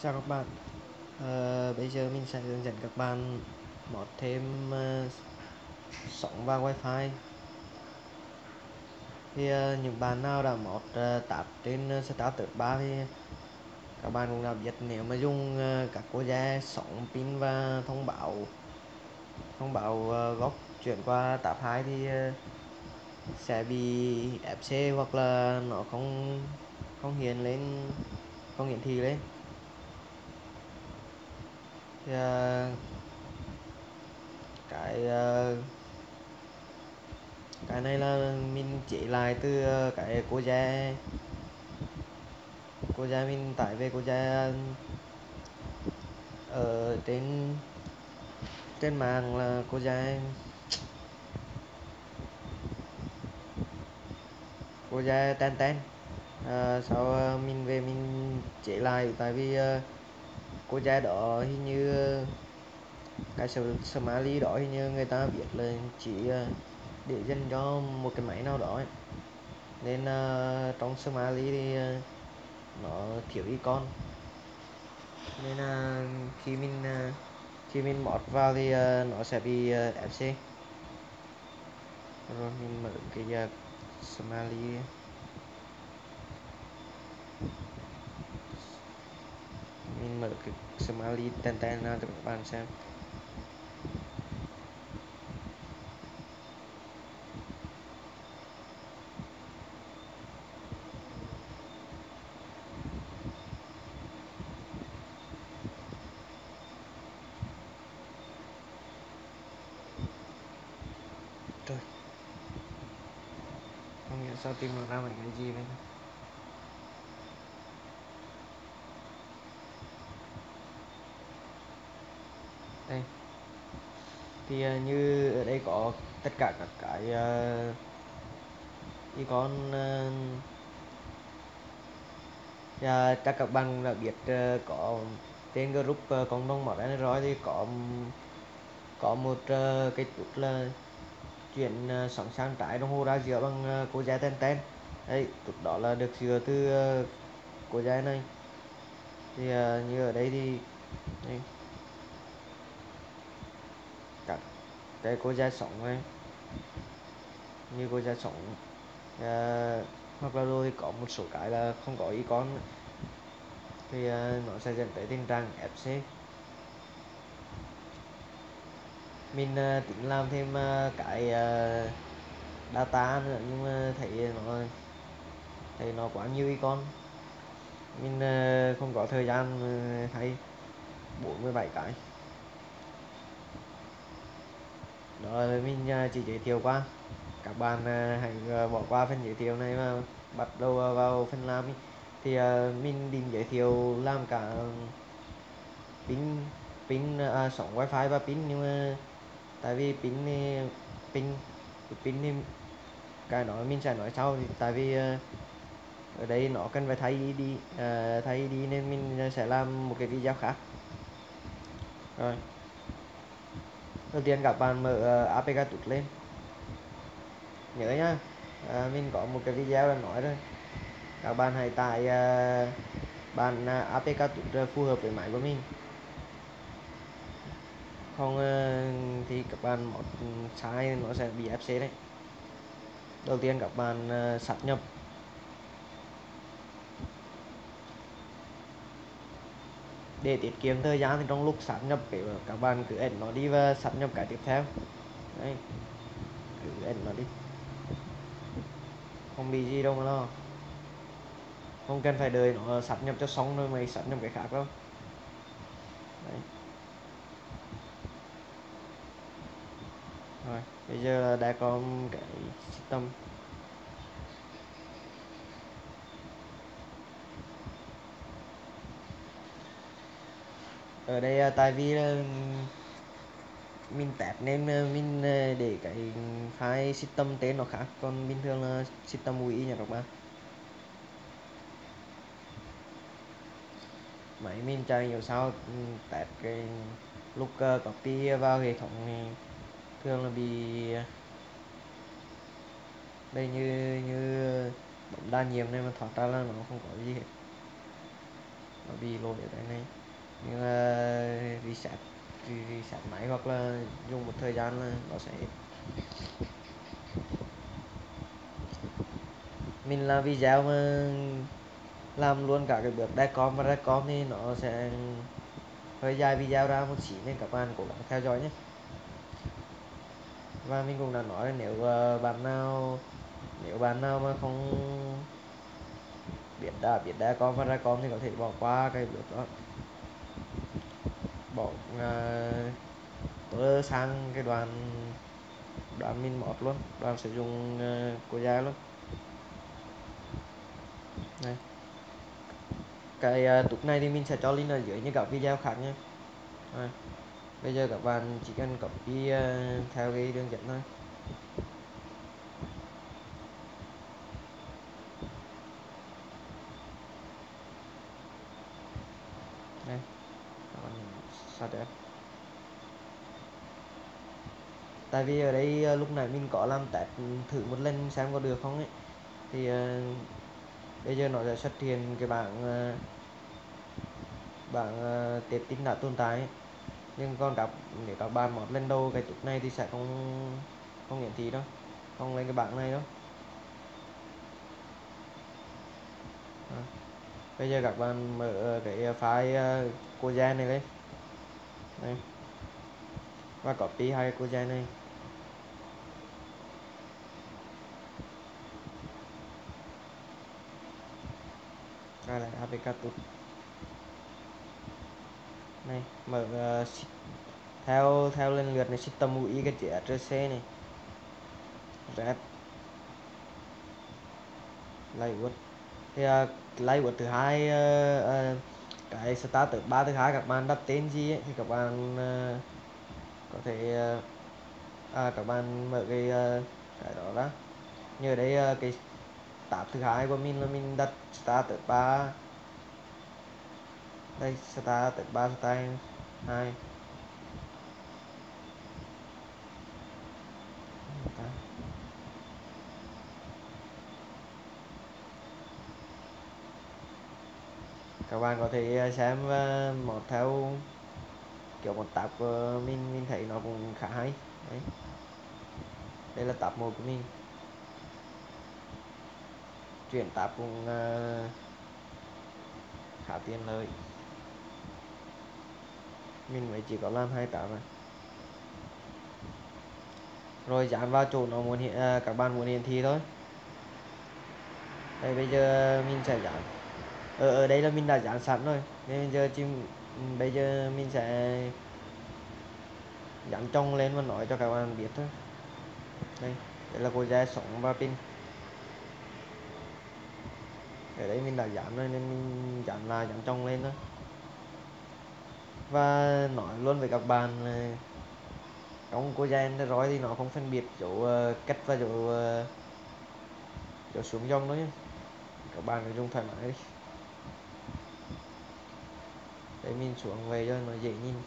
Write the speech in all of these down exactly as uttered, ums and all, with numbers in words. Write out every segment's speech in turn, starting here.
Chào các bạn. Ờ, bây giờ mình sẽ hướng dẫn các bạn mod thêm uh, sóng và wifi. Thì uh, những bạn nào đã mod uh, tap trên uh, Starter ba thì các bạn cũng đã biết, nếu mà dùng uh, các cô ge sóng pin và thông báo thông báo uh, góc chuyển qua tap hai thì uh, sẽ bị ép xê hoặc là nó không không hiện lên, không hiển thị lên. Thì, uh, cái uh, cái này là mình chỉ lại từ ờ, cái cô gia cô gia mình tải về cô gia ở trên trên mạng, là cô gia cô gia ten ten. À, sau ờ, mình về mình chế lại, tại vì uh, cô gia đó hình như uh, cái Smiley đó hình như người ta viết là chỉ uh, để dành cho một cái máy nào đó ấy. Nên uh, trong Smiley thì uh, nó thiếu icon, nên là khi mình uh, khi mình mod vào thì uh, nó sẽ bị uh, ép xê. Rồi mình mở cái uh, Smiley, mình mở cái Smiley ten ten ra cho các bạn xem. Trời, không hiểu sao tìm được ra mấy cái gì vậy. Đây thì uh, như ở đây có tất cả các cái uh, icon. Uh, và chắc các bạn cũng đã biết, uh, có trên group uh, cộng đồng mod Android thì có có một uh, cái nút là chuyển uh, sóng sang trái đồng hồ ra giữa bằng uh, cô giai ten ten. Đấy, nút đó là được sửa từ uh, cô giai này. Thì uh, như ở đây thì đây, các cái cô giai sóng này, như cô giai sóng uh, hoặc là rồi có một số cái là không có icon thì uh, nó sẽ dẫn tới tình trạng ép xê. Mình uh, tính làm thêm uh, cái uh, data nữa, nhưng mà thấy nó thấy nó quá nhiều icon, mình uh, không có thời gian uh, thay bốn mươi bảy cái. Đó là mình uh, chỉ giới thiệu qua, các bạn uh, hãy uh, bỏ qua phần giới thiệu này và bắt đầu uh, vào phần làm đi. Thì uh, mình định giới thiệu làm cả pin pin uh, sóng wifi và pin, nhưng mà tại vì pin pin pin thì cái đó mình sẽ nói sau. Thì tại vì uh, ở đây nó cần phải thay đi uh, thay đi nên mình sẽ làm một cái video khác. Rồi, đầu tiên các bạn mở uh, a pê ca tút lên. Nhớ nhá, uh, mình có một cái video đã nói rồi, các bạn hãy tải uh, bản uh, a pê ca tút phù hợp với máy của mình, không uh, thì các bạn mod sai nó sẽ bị ép xê đấy. Đầu tiên các bạn uh, sát nhập. Để tiết kiệm thời gian thì trong lúc sát nhập cái các bạn cứ ấn nó đi và sát nhập cái tiếp theo. Đấy, cứ ấn nó đi, không bị gì đâu mà lo, không cần phải đợi nó sát nhập cho xong rồi mới sát nhập cái khác đâu. Đấy. Rồi bây giờ là đã có cái system. Ở đây tại vì là mình test nên mình để cái file system tên nó khác, còn bình thường là system u i nha các bạn. Máy mình chạy nhiều sao test cái lúc copy vào hệ thống thì thường là bị đây, như như bấm đa nhiệm này mà thoát ra là nó không có gì hết. nó bị lỗi ở cái này, nhưng là reset reset máy hoặc là dùng một thời gian là nó sẽ hết. Mình làm video mà làm luôn cả cái bước decom và recom thì nó sẽ hơi dài video ra một xí, nên các bạn cố gắng theo dõi nhé. Và mình cũng đã nói là nếu uh, bạn nào nếu bạn nào mà không biết đã biết decom và recom thì có thể bỏ qua cái bước đó, bỏ uh, sang cái đoạn đoạn mình mod luôn, đoạn sử dụng uh, của dài luôn. Này, cái uh, túc này thì mình sẽ cho link ở dưới như các video khác nhé. Rồi, bây giờ các bạn chỉ cần copy uh, theo cái đường dẫn thôi. Đây, các bạn sao đẹp. Tại vì ở đây uh, lúc nãy mình có làm test thử một lần xem có được không ấy, thì uh, bây giờ nó sẽ xuất hiện cái bảng uh, bảng uh, tệp tin đã tồn tại ấy. Nhưng còn các nếu các bạn mod lên đầu cái túc này thì sẽ không không hiển thị đâu, không lên cái bảng này đâu. À, bây giờ các bạn mở cái file uh, cô gen này lên đây, và copy hai cô gen này ra lại a pê ca tut này, mở uh, theo theo lần lượt này system u i cái chữ rờ xê này, red layout thì uh, layout thứ hai uh, uh, cái starter ba thứ hai các bạn đặt tên gì ấy, thì các bạn uh, có thể uh, à, các bạn mở cái uh, cái đó ra. Như ở đây uh, cái tab thứ hai của mình là mình đặt starter ba, đây starter ba style hai. Các bạn có thể xem uh, một theo kiểu một tab của mình mình thấy nó cũng khá hay đấy. Đây là tab một của mình, chuyển tab cũng uh, khá tiện lợi. Mình mới chỉ có làm hai tab này rồi dán vào chỗ nó muốn hiện uh, các bạn muốn hiển thị thôi. Đây bây giờ mình sẽ dán ở ở đây là mình đã dán sẵn rồi, nên bây giờ chỉ bây giờ mình sẽ dán trông lên và nói cho các bạn biết thôi. Đây, đây là cô da sống và pin. Ở đây mình đã dán rồi nên mình dán lại dán trông lên thôi. Và nói luôn với các bạn là trong cô da Android thì nó không phân biệt dấu uh, cách và dấu uh, dấu xuống dòng nữa nhé. Các bạn cứ dùng thoải mái đi. Đây mình xuống về cho nó dễ nhìn.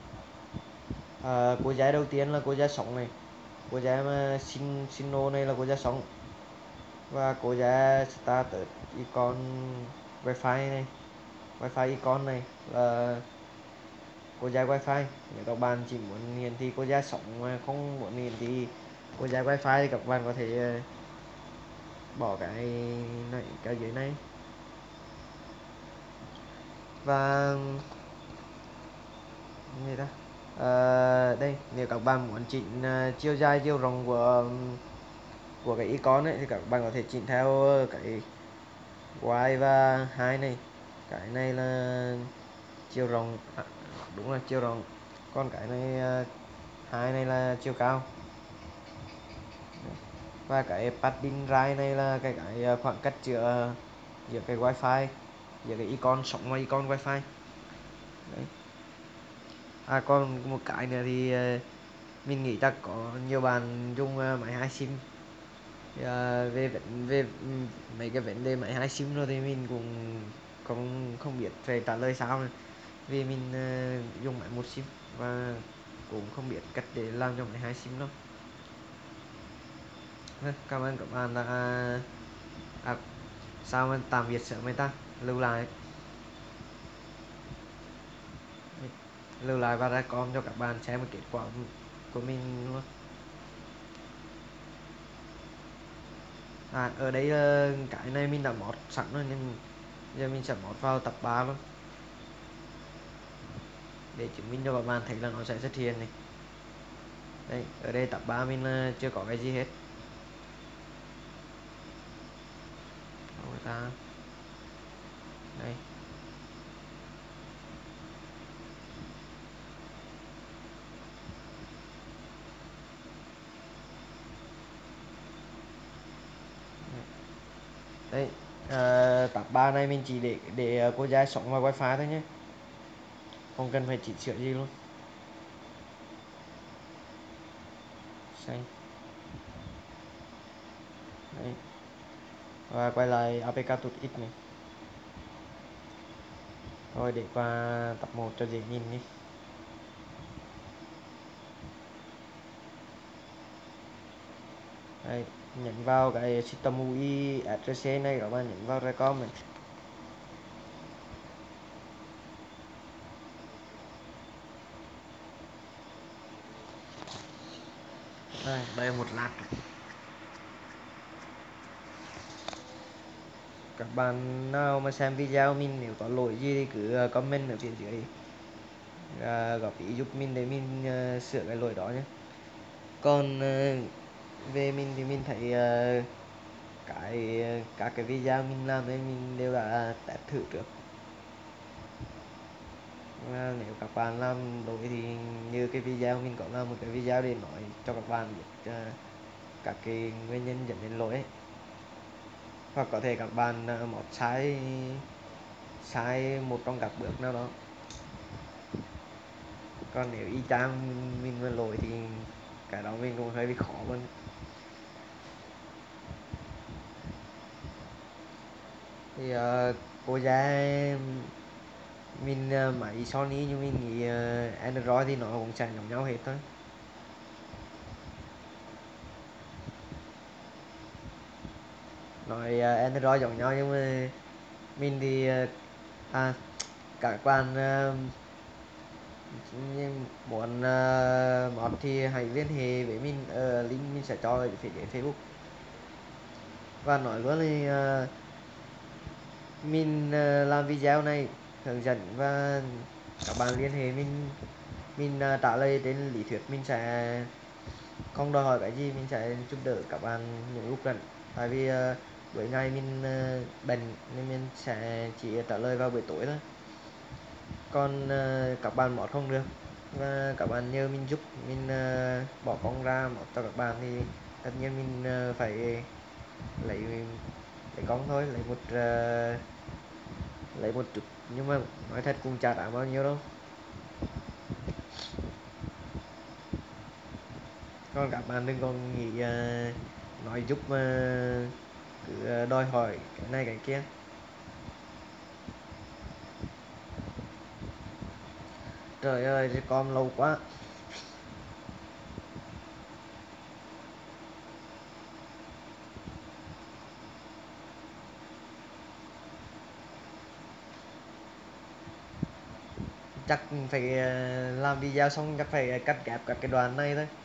À, cô da đầu tiên là cô da sống này, cô da mà xin Sino này là cô da sống, và cô da starter icon wifi này, wifi icon này là cô da wifi. Nếu các bạn chỉ muốn hiển thị cô da sống mà không muốn hiển thị cô da wifi thì các bạn có thể bỏ cái này cái dưới này. Và gì ta à, đây nếu các bạn muốn chỉnh uh, chiều dài chiều rộng của của cái icon ấy thì các bạn có thể chỉnh theo cái y và hai này. Cái này là chiều rộng, à, đúng là chiều rộng, còn cái này hai này là chiều cao. Và cái padding right này là cái cái khoảng cách giữa giữa cái wifi, giữa cái icon sống và icon wifi đấy. À còn một cái nữa thì mình nghĩ chắc có nhiều bạn dùng máy hai sim. À, về về mấy cái vấn đề máy hai sim rồi thì mình cũng không không biết phải trả lời sao này. Vì mình uh, dùng máy một sim và cũng không biết cách để làm cho máy hai sim đâu. Cảm ơn các bạn đã à, sao mà tạm biệt sớm mấy ta lưu lại. lưu lại và recom cho các bạn xem kết quả của mình luôn. À, ở đây cái này mình đã mod sẵn rồi nên giờ mình sẽ mod vào tập ba luôn để chứng minh cho các bạn thấy là nó sẽ xuất hiện này. Đây, ở đây tập ba mình chưa có cái gì hết. Người ta đây, đây à, tập ba này mình chỉ để để cô giải sóng và wifi thôi nhé, không cần phải chỉnh sửa gì luôn. Xanh đấy, và quay lại a pê ca tút x này, rồi để qua tập một cho dễ nhìn đi. Đây, nhấn vào cái system u i address này, các bạn nhấn vào recom này. Đây, đây một lát các bạn nào mà xem video mình nếu có lỗi gì thì cứ comment ở phía dưới à, góp ý giúp mình để mình uh, sửa cái lỗi đó nhé. Còn uh, về mình thì mình thấy uh, cái các cái video mình làm nên mình đều đã test thử trước. Và nếu các bạn làm lỗi thì như cái video mình có làm một cái video để nói cho các bạn biết uh, các cái nguyên nhân dẫn đến lỗi ấy. Hoặc có thể các bạn uh, một sai sai một trong các bước nào đó. Còn nếu y chang mình mà lỗi thì cái đó mình cũng hơi bị khó luôn. Thì uh, cô giá mình uh, máy Sony nhưng mình nghĩ uh, Android thì nó cũng sẽ giống nhau hết thôi. Nói uh, Android giống nhau nhưng mà mình thì uh, à các bạn uh, muốn uh, mod thì hãy liên hệ với mình, uh, link mình sẽ cho ở phía dưới Facebook. Và nói luôn thì uh, mình uh, làm video này hướng dẫn và các bạn liên hệ mình mình uh, trả lời trên lý thuyết, mình sẽ không đòi hỏi cái gì, mình sẽ giúp đỡ các bạn những lúc rảnh. Tại vì uh, buổi ngày mình uh, bệnh nên mình sẽ chỉ trả lời vào buổi tối thôi. Còn uh, các bạn mót không được và các bạn nhờ mình giúp, mình uh, bỏ công ra mót cho các bạn thì tất nhiên mình uh, phải lấy lấy công thôi, lấy một uh, lấy một chút, nhưng mà nói thật cũng chả đáng bao nhiêu đâu. Còn các bạn đừng còn nghĩ uh, nói giúp mà cứ uh, đòi hỏi cái này cái kia. Trời ơi, con lâu quá. Chắc phải uh, làm video xong chắc phải cắt ghép các cái đoạn này thôi.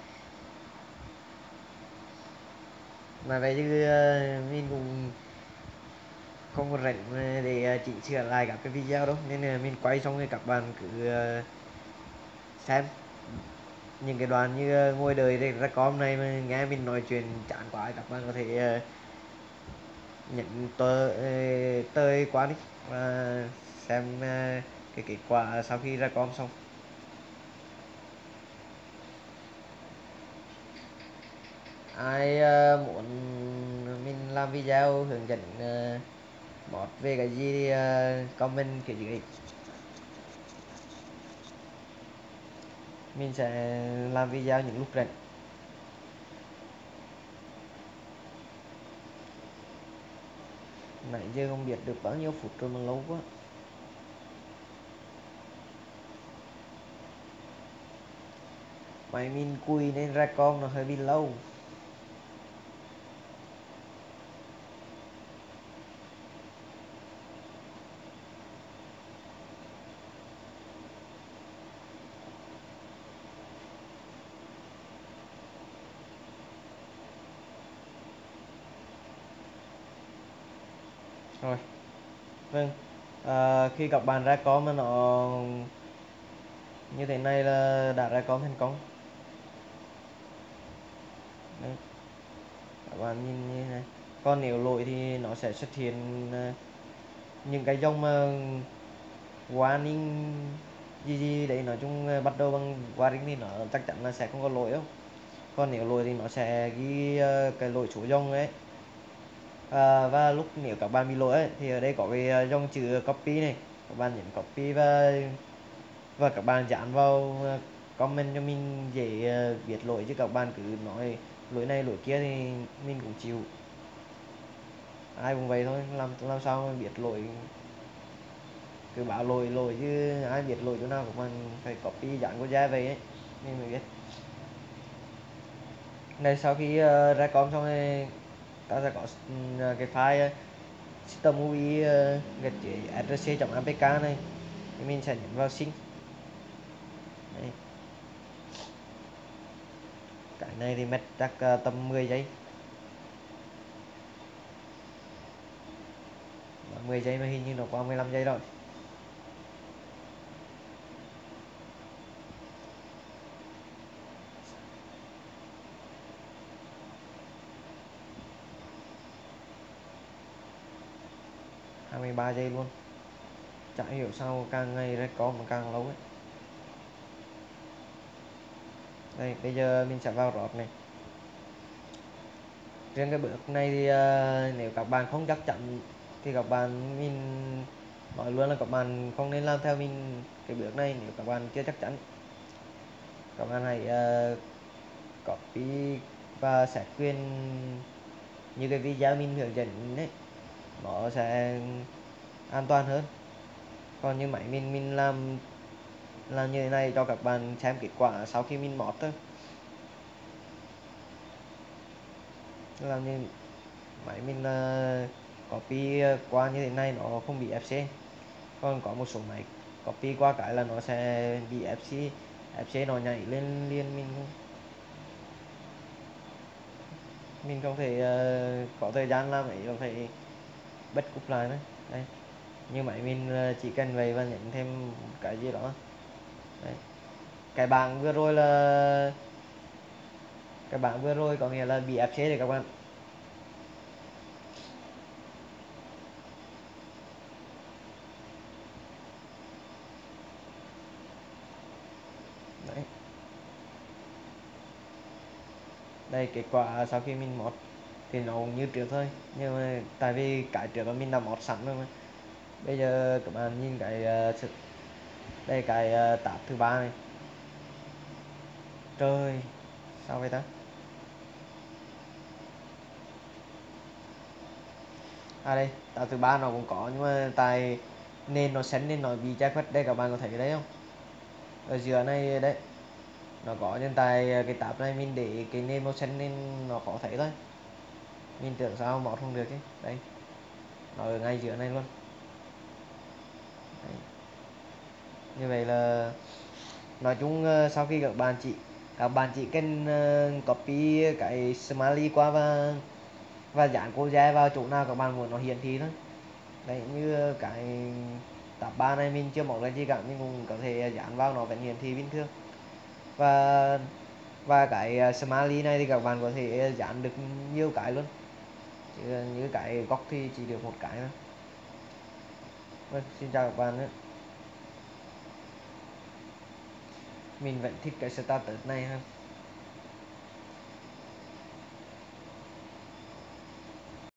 Mà vậy chứ uh, mình cũng không có rảnh để uh, chỉnh sửa lại các cái video đâu, nên là mình quay xong thì các bạn cứ uh, xem những cái đoạn như uh, ngồi đợi để ra com này mà nghe mình nói chuyện chán quá, các bạn có thể uh, nhấn tờ tơi qua đi và xem uh, cái kết quả sau khi ra com xong. Ai uh, muốn mình làm video hướng dẫn uh, mod về cái gì thì uh, comment phía dưới, mình sẽ làm video những lúc rảnh. Nãy giờ không biết được bao nhiêu phút rồi mà lâu quá. Mày mình cùi nên ra con nó hơi bị lâu. Rồi, vâng. À, khi các bạn ra com mà nó như thế này là đã ra com thành công. Đấy. Các bạn nhìn như thế này. Còn nếu lỗi thì nó sẽ xuất hiện uh, những cái dòng mà warning gì gì đấy, nói chung uh, bắt đầu bằng warning thì nó chắc chắn là sẽ không có lỗi đâu. Còn nếu lỗi thì nó sẽ ghi uh, cái lỗi số dòng ấy. À, và lúc nếu các bạn bị lỗi ấy, thì ở đây có cái dòng chữ copy này, các bạn nhấn copy và và các bạn dán vào comment cho mình dễ viết lỗi, chứ các bạn cứ nói lỗi này lỗi kia thì mình cũng chịu, ai cũng vậy thôi, làm làm sao mà biết lỗi, cứ bảo lỗi lỗi chứ ai biết lỗi chỗ nào, các bạn phải copy dán của ra về ấy mình mới biết. Này sau khi uh, ra com xong thì ta sẽ có uh, cái file uh, system u i uh, gạch src.apk này thì mình sẽ nhấn vào sync. Đấy. Cái này thì mất chắc uh, tầm mười giây, mười giây mà hình như nó qua mười lăm giây rồi. hai mươi ba giây luôn, chả hiểu sao càng ngày ra có mà càng lâu ấy. Đây bây giờ mình sẽ vào rót này. Riêng cái bước này thì uh, nếu các bạn không chắc chắn thì các bạn mình nói luôn là các bạn không nên làm theo mình cái bước này. Nếu các bạn chưa chắc chắn, các bạn hãy uh, copy và set quyền như cái video mình hướng dẫn đấy, nó sẽ an toàn hơn. Còn như máy mình mình làm làm như thế này cho các bạn xem kết quả sau khi mình mót thôi. Làm như máy mình uh, copy qua như thế này nó không bị ép xê. Còn có một số máy copy qua cái là nó sẽ bị ép xê, ép xê nó nhảy lên liền, mình không mình không thể uh, có thời gian làm ấy, nó phải bất cúp lại nữa. Đây như máy mình uh, chỉ cần vậy và nhấn thêm cái gì đó. Đấy. Cái bảng vừa rồi là cái bảng vừa rồi có nghĩa là bị ép xê đấy các bạn. Đấy. Đây kết quả sau khi mình mod thì nó cũng như trước thôi, nhưng mà tại vì cái trước là mình đã mod sẵn rồi mà. Bây giờ các bạn nhìn cái uh, đây cái uh, tab thứ ba này. Trời sao vậy ta? À đây tab thứ ba nó cũng có, nhưng mà tại nền nó xanh nên nó bị che khuất. Đây các bạn có thấy đấy không, ở giữa này đấy nó có, nhưng tại cái tab này mình để cái nền màu xanh nên nó khó thấy thôi, mình tưởng sao mod không được ấy. Đây nó ở ngay giữa này luôn. Đấy. Như vậy là nói chung uh, sau khi các bạn chỉ các bạn chỉ cần uh, copy cái smiley qua và và dán cô dai vào chỗ nào các bạn muốn nó hiển thị thôi. Đấy như cái tab ba này mình chưa mở ra gì cả, mình cũng có thể dán vào nó vẫn hiển thị bình thường. Và và cái uh, smiley này thì các bạn có thể dán được nhiều cái luôn, chứ như cái góc thì chỉ được một cái thôi. Vâng, xin chào các bạn nữa. Mình vẫn thích cái status này hơn.